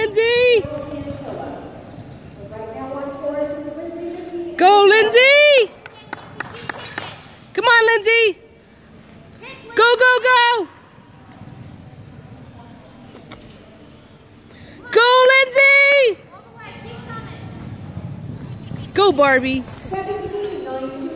Lindsay! Go, Lindsay! Come on, Lindsay! Go, go, go! Go, Lindsay! Go, Barbie! 17 going to